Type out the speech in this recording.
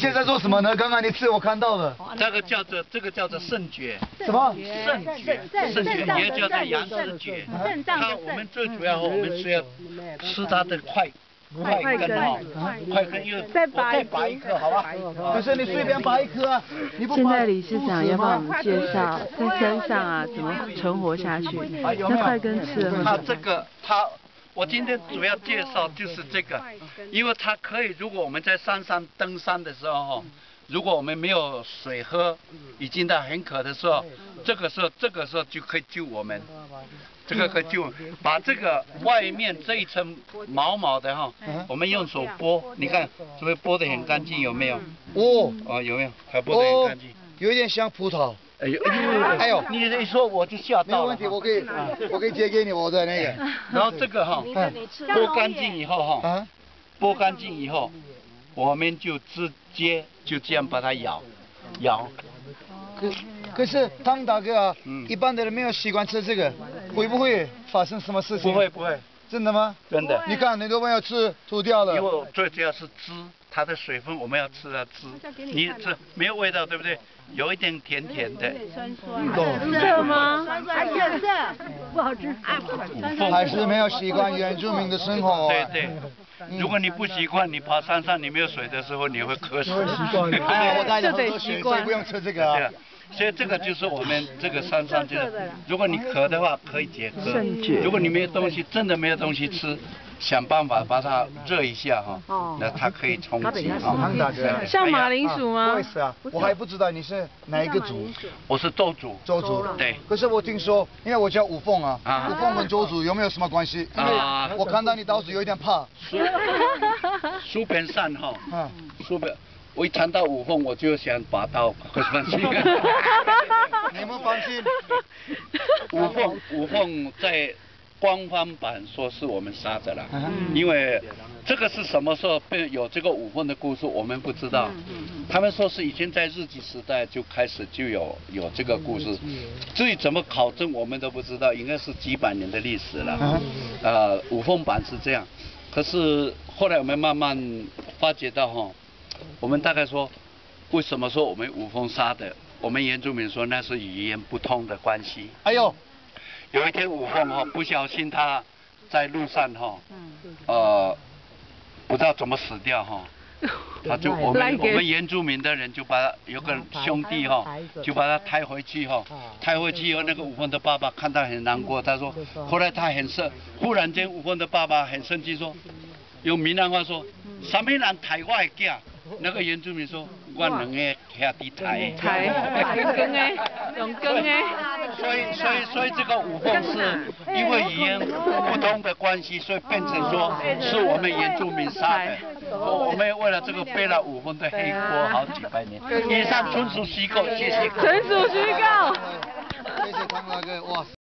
现在做什么呢？刚刚你吃我看到了。 这个叫做肾诀。 什么？ 肾诀，也叫做阳世诀。它我们最主要，我们是要吃它的快根哈，快根，因为我再拔一颗，好吧？ 可是你随便拔一颗啊，你不拔。 现在理事长要帮我们介绍在山上啊怎么存活下去。那快根吃了它我今天主要介绍就是这个，因为它可以，如果我们在山上登山的时候哈，如果我们没有水喝，已经到很渴的时候，这个时候就可以救我们。这个可以救，把这个外面这一层毛的哈，我们用手剥，你看，是不是剥得很干净？有没有？有没有？还剥得很干净。 有一点像葡萄。 哎呦，你一说我就吓到了。 没问题，我可以借给你我的那个。 然后这个哈，剥干净以后哈，剥干净以后，我们就直接就这样把它咬。 可是汤大哥啊，一般的人没有习惯吃这个，会不会发生什么事情？ 不会。真的吗？ 真的。 你看，很多朋友吃吐掉了。 因为最主要是汁，它的水分我们要吃它汁。你这没有味道，对不对？有一点甜的。 涩吗？ 还涩，不好吃。 还是没有习惯原住民的生活。 对。如果你不习惯，你爬山上你没有水的时候，你会渴死。 我带着喝水，所以不用吃这个啊。 所以这个就是我们这个山上就是，如果你渴的话可以解渴，如果你没有东西，真的没有东西吃，想办法把它热一下哈，那它可以充饥啊。 像马铃薯吗？ 不好意思啊，我还不知道你是哪一个族。 我是周族。 周族。 对。 可是我听说，因为我叫五凤啊，五凤跟周族有没有什么关系？因为我看到你刀子有一点怕。 书本上哈，书本。我一谈到五凤，我就想拔刀，不放心。 你们放心。 五凤在官方版说是我们杀的啦，因为这个是什么时候有这个五凤的故事，我们不知道。他们说是以前在日据时代就开始就有这个故事，至于怎么考证我们都不知道，应该是几百年的历史了。五凤版是这样，可是后来我们慢慢发觉到哈。我们大概说，为什么说我们五凤杀的？我们原住民说那是语言不通的关系。 哎呦， 有一天五凤不小心他在路上不知道怎么死掉他就我们原住民的人就把他有个兄弟就把他抬回去抬回去以后那个五凤的爸爸看他很难过，他说后来他忽然间五凤的爸爸很生气说，用闽南话说，什么人抬我的囝？那个原住民说，我两个兄弟抬。用羹诶。所以这个五凤是因为语言不通的关系，所以变成说是我们原住民杀的。我们为了这个背了五凤的黑锅好几百年。以上纯属虚构，谢谢。 纯属虚构。 谢谢汤大哥，哇。